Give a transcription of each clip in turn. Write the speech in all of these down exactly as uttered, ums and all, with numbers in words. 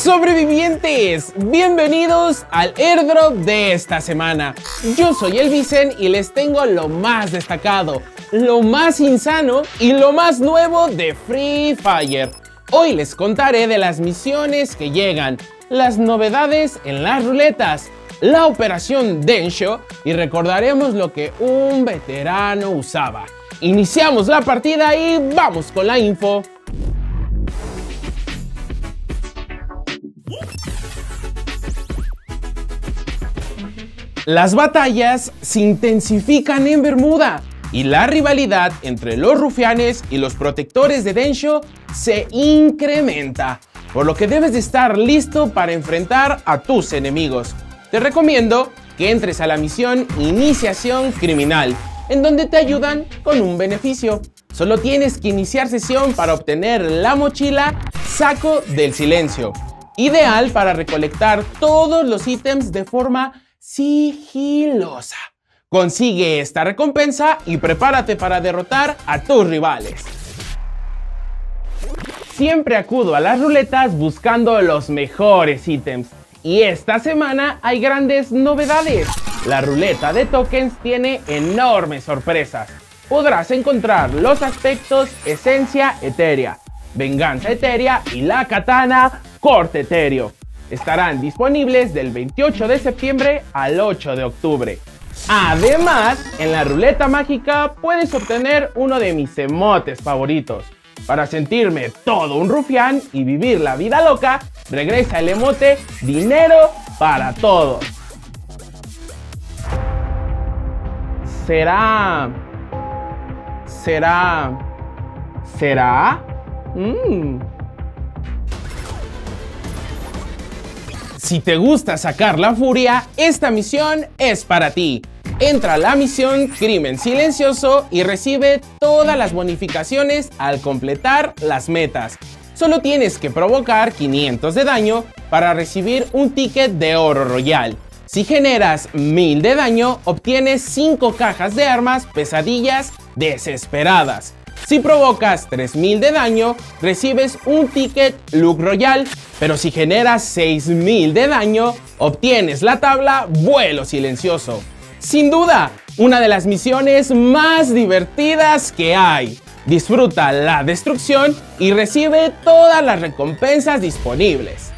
Sobrevivientes, bienvenidos al airdrop de esta semana. Yo soy el Vicen y les tengo lo más destacado, lo más insano y lo más nuevo de Free Fire. Hoy les contaré de las misiones que llegan, las novedades en las ruletas, la operación Densho y recordaremos lo que un veterano usaba. Iniciamos la partida y vamos con la info. Las batallas se intensifican en Bermuda y la rivalidad entre los rufianes y los protectores de Densho se incrementa, por lo que debes de estar listo para enfrentar a tus enemigos. Te recomiendo que entres a la misión Iniciación Criminal, en donde te ayudan con un beneficio. Solo tienes que iniciar sesión para obtener la mochila Saco del Silencio, ideal para recolectar todos los ítems de forma sigilosa. Consigue esta recompensa y prepárate para derrotar a tus rivales. Siempre acudo a las ruletas buscando los mejores ítems y esta semana hay grandes novedades. La ruleta de tokens tiene enormes sorpresas. Podrás encontrar los aspectos Esencia Etérea, Venganza Etérea y la Katana Corte Etéreo. Estarán disponibles del veintiocho de septiembre al ocho de octubre. Además, en la ruleta mágica puedes obtener uno de mis emotes favoritos. Para sentirme todo un rufián y vivir la vida loca, regresa el emote Dinero para Todos. ¿Será? ¿Será? ¿Será? Mmm... Si te gusta sacar la furia, esta misión es para ti. Entra a la misión Crimen Silencioso y recibe todas las bonificaciones al completar las metas. Solo tienes que provocar quinientos de daño para recibir un ticket de oro royal. Si generas mil de daño, obtienes cinco cajas de armas Pesadillas Desesperadas. Si provocas tres mil de daño, recibes un ticket Look Royal, pero si generas seis mil de daño, obtienes la tabla Vuelo Silencioso. Sin duda, una de las misiones más divertidas que hay. Disfruta la destrucción y recibe todas las recompensas disponibles.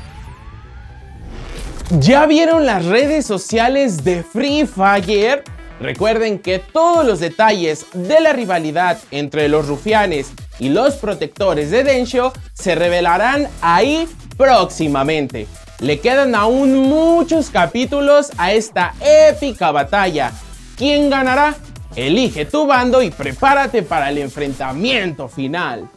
¿Ya vieron las redes sociales de Free Fire? Recuerden que todos los detalles de la rivalidad entre los rufianes y los protectores de Densho se revelarán ahí próximamente. Le quedan aún muchos capítulos a esta épica batalla. ¿Quién ganará? Elige tu bando y prepárate para el enfrentamiento final.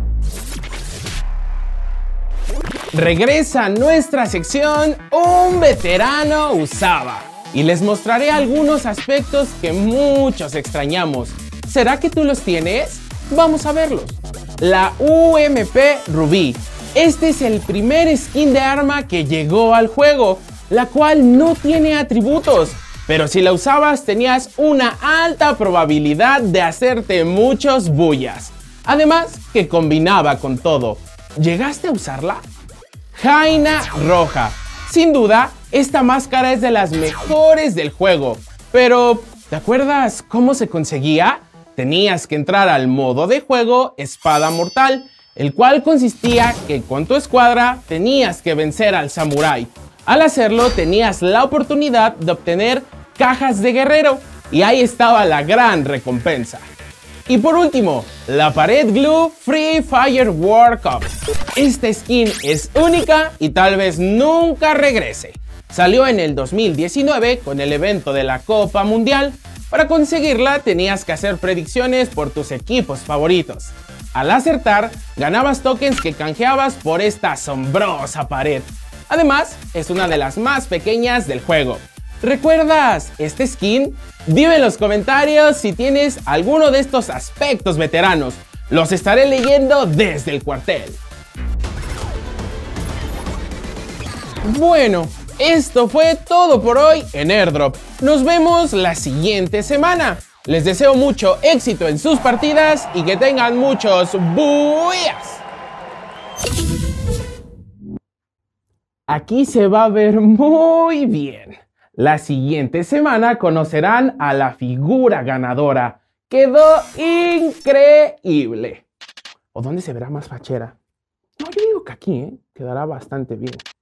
Regresa a nuestra sección Un Veterano Usaba. Y les mostraré algunos aspectos que muchos extrañamos. ¿Será que tú los tienes? Vamos a verlos. La U M P Rubí. Este es el primer skin de arma que llegó al juego, la cual no tiene atributos, pero si la usabas tenías una alta probabilidad de hacerte muchos bullas. Además que combinaba con todo. ¿Llegaste a usarla? Jaina Roja. Sin duda, esta máscara es de las mejores del juego, pero ¿te acuerdas cómo se conseguía? Tenías que entrar al modo de juego Espada Mortal, el cual consistía que con tu escuadra tenías que vencer al samurái. Al hacerlo tenías la oportunidad de obtener cajas de guerrero y ahí estaba la gran recompensa. Y por último, la pared glue Free Fire World Cup. Esta skin es única y tal vez nunca regrese. Salió en el dos mil diecinueve con el evento de la Copa Mundial. Para conseguirla tenías que hacer predicciones por tus equipos favoritos. Al acertar, ganabas tokens que canjeabas por esta asombrosa pared. Además, es una de las más pequeñas del juego. ¿Recuerdas este skin? Dime en los comentarios si tienes alguno de estos aspectos veteranos. Los estaré leyendo desde el cuartel. Bueno, esto fue todo por hoy en Airdrop. Nos vemos la siguiente semana. Les deseo mucho éxito en sus partidas y que tengan muchos buyas. Aquí se va a ver muy bien. La siguiente semana conocerán a la figura ganadora. ¡Quedó increíble! ¿O dónde se verá más fachera? No, yo digo que aquí, ¿eh? Quedará bastante bien.